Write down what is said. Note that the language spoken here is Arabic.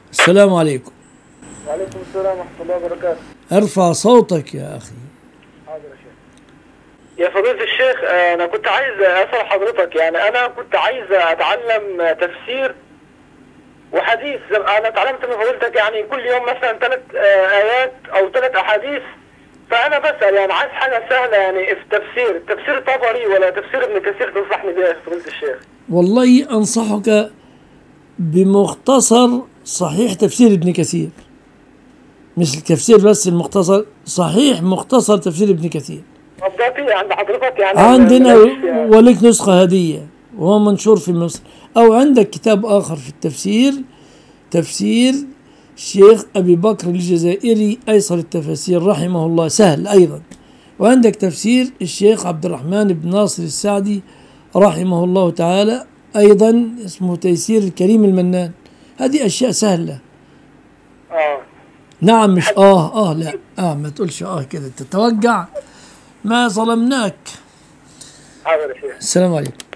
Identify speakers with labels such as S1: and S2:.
S1: السلام عليكم.
S2: وعليكم السلام ورحمة الله وبركاته.
S1: ارفع صوتك يا أخي.
S2: حاضر يا شيخ. يا فضيلة الشيخ، أنا كنت عايز أسأل حضرتك، يعني أنا كنت عايز أتعلم تفسير وحديث. أنا اتعلمت من فضيلتك يعني كل يوم مثلا 3 آيات أو 3 أحاديث، فأنا بسأل يعني عايز حاجة سهلة يعني في تفسير طبري ولا تفسير ابن كثير تنصحني بيها يا فضيلة الشيخ؟
S1: والله أنصحك بمختصر صحيح تفسير ابن كثير، مش التفسير بس، المختصر صحيح مختصر تفسير ابن كثير.
S2: طب ده في عند حضرتك يعني؟
S1: عندنا ولك نسخة هدية وهو منشور في مصر. أو عندك كتاب آخر في التفسير، تفسير الشيخ أبي بكر الجزائري أيسر التفاسير رحمه الله، سهل أيضا. وعندك تفسير الشيخ عبد الرحمن بن ناصر السعدي رحمه الله تعالى أيضا، اسمه تيسير الكريم المنان. هذه أشياء سهلة. نعم، مش لا ما تقولش كده تتوجع، ما ظلمناك.
S2: حاضر يا شيخ.
S1: السلام عليكم.